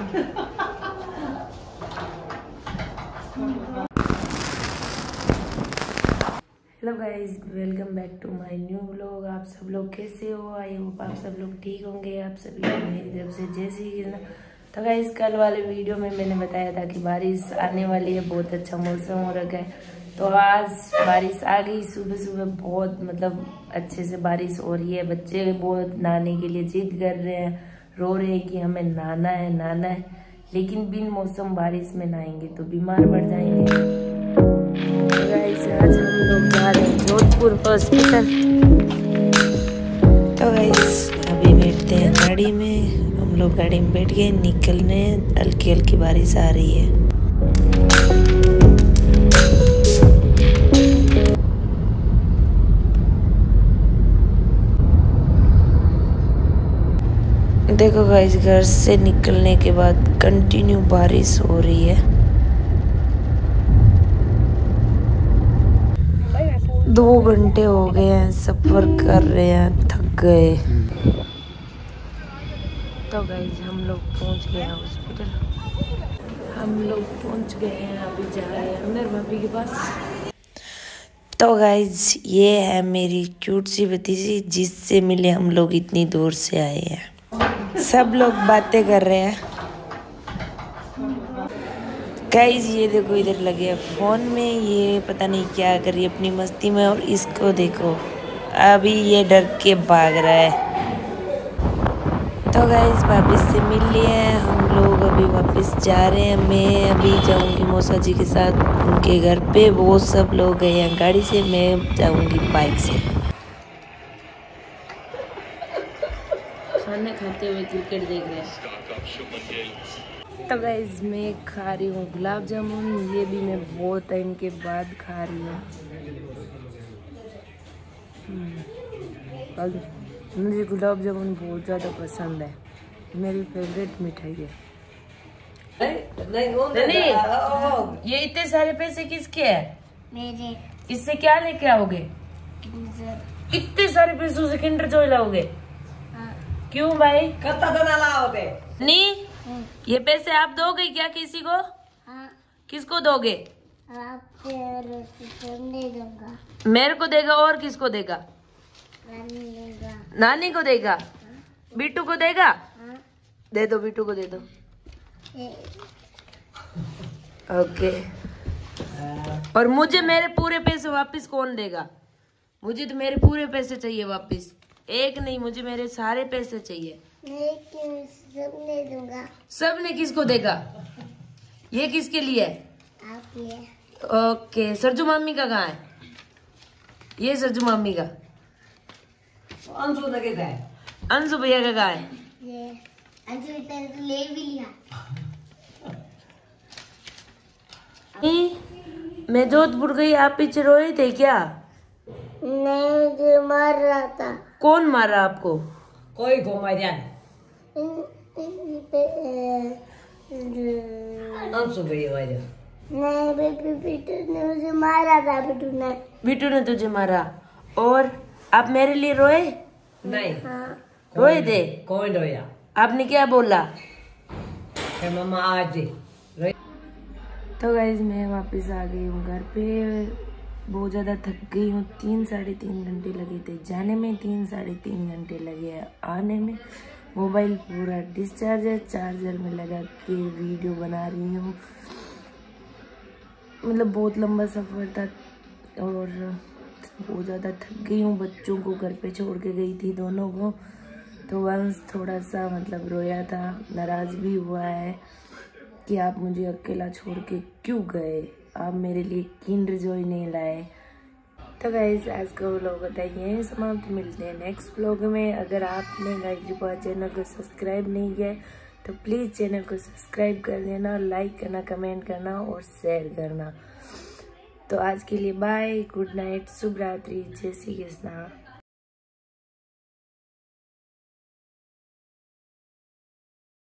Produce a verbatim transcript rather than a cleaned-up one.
Hello guys, welcome back to my new vlog. आप सब लोग कैसे हो? आई होप आप सब लोग ठीक होंगे। आप सभी मेरी तरफ से जय श्री कृष्ण। तो गाइज, कल वाले वीडियो में मैंने बताया था कि बारिश आने वाली है, बहुत अच्छा मौसम हो रखा है। तो आज बारिश आ गई। सुबह सुबह बहुत मतलब अच्छे से बारिश हो रही है। बच्चे बहुत नहाने के लिए जिद कर रहे हैं, रो रहे हैं कि हमें नहाना है नहाना है, लेकिन बिन मौसम बारिश में नहाएंगे तो बीमार पड़ जाएंगे। गाइस, आज हम लोग जा रहे हैं जोधपुर हॉस्पिटल। तो गाइस, अभी बैठते हैं गाड़ी में। हम लोग गाड़ी में बैठ गए, निकल रहे हैं। हल्की हल्की बारिश आ रही है। देखो गाइस, घर से निकलने के बाद कंटिन्यू बारिश हो रही है। दो घंटे हो गए हैं, सफर कर रहे हैं, थक गए। तो गाइस, हम लोग पहुंच गए हैं हॉस्पिटल। हम लोग पहुंच गए हैं, अभी जा रहे हैं अंदर भाभी के पास। तो गाइस, ये है मेरी क्यूट सी भतीजी, जिससे मिले हम लोग इतनी दूर से आए हैं। सब लोग बातें कर रहे हैं। गाइस, ये देखो इधर लगे फोन में, ये पता नहीं क्या कर रही है अपनी मस्ती में। और इसको देखो, अभी ये डर के भाग रहा है। तो गाइस, वापस से मिल लिए हैं हम लोग, अभी वापस जा रहे हैं। मैं अभी जाऊंगी मौसा जी के साथ उनके घर पे। वो सब लोग गए हैं गाड़ी से, मैं जाऊंगी बाइक से। खाना खाते हुए क्रिकेट देख रहे हैं। तो गाइस, मैं खा रही हूँ गुलाब जामुन। ये भी मैं बहुत टाइम के बाद खा रही हूँ। मुझे गुलाब जामुन बहुत ज़्यादा पसंद है, मेरी फेवरेट मिठाई है। नहीं, नहीं, नहीं, ये इतने सारे पैसे किसके हैं? मेरे। इससे क्या लेके आओगे? इतने सारे पैसों से किंडर जॉय लाओगे? हाँ। क्यों भाई? कितना तो ना लाओगे? नहीं, ये पैसे आप दोगे क्या किसी को? हाँ। किसको दोगे? आपको दूंगा। मेरे को देगा और किसको देगा? नानी देगा। नानी को देगा? हाँ। बिट्टू को देगा? हाँ। दे दो, बिट्टू को दे दो। ओके। और मुझे मेरे पूरे पैसे वापस कौन देगा? मुझे तो मेरे पूरे पैसे चाहिए वापस। एक नहीं, मुझे मेरे सारे पैसे चाहिए। सबने दूंगा। सबने किसको देगा? ये किसके लिए है? आपके लिए। ओके। सरजू मम्मी का कहाँ है? ये सरजू मम्मी का। अंशु का है? अंशु भैया का कहाँ है? ये अंशु तो ले भी लिया। मैं जोधपुर गई, आप पीछे रोए थे क्या? नहीं, मुझे मार रहा था। कौन मारा आपको? कोई को मारा। अंशु भैया मारा। नहीं, बेबी बिट्टू ने मुझे मारा था। बिट्टू ने बिट्टू ने तुझे मारा। और आप मेरे लिए रोए? नहीं। हाँ। रोए थे? कौन रोया? आपने क्या बोला? मम्मा आज। तो गाइस, मैं वापस आ गई हूँ घर पे। बहुत ज़्यादा थक गई हूँ। तीन साढ़े तीन घंटे लगे थे जाने में, तीन साढ़े तीन घंटे लगे हैं आने में। मोबाइल पूरा डिस्चार्ज है, चार्जर में लगा के वीडियो बना रही हूँ। मतलब बहुत लंबा सफ़र था और बहुत ज़्यादा थक गई हूँ। बच्चों को घर पे छोड़ के गई थी, दोनों को। तो वंश थोड़ा सा मतलब रोया था, नाराज़ भी हुआ है कि आप मुझे अकेला छोड़ के क्यों गए, आप मेरे लिए किंडर जॉय नहीं लाए। तो गाइस, आज का व्लॉग होता है यहीं समाप्त। मिलते हैं नेक्स्ट व्लॉग में। अगर आपने गाइस कृपा चैनल को सब्सक्राइब नहीं किया है तो प्लीज़ चैनल को सब्सक्राइब कर देना, लाइक करना, कमेंट करना और शेयर करना। तो आज के लिए बाय, गुड नाइट, शुभ रात्रि, जय श्री कृष्णा।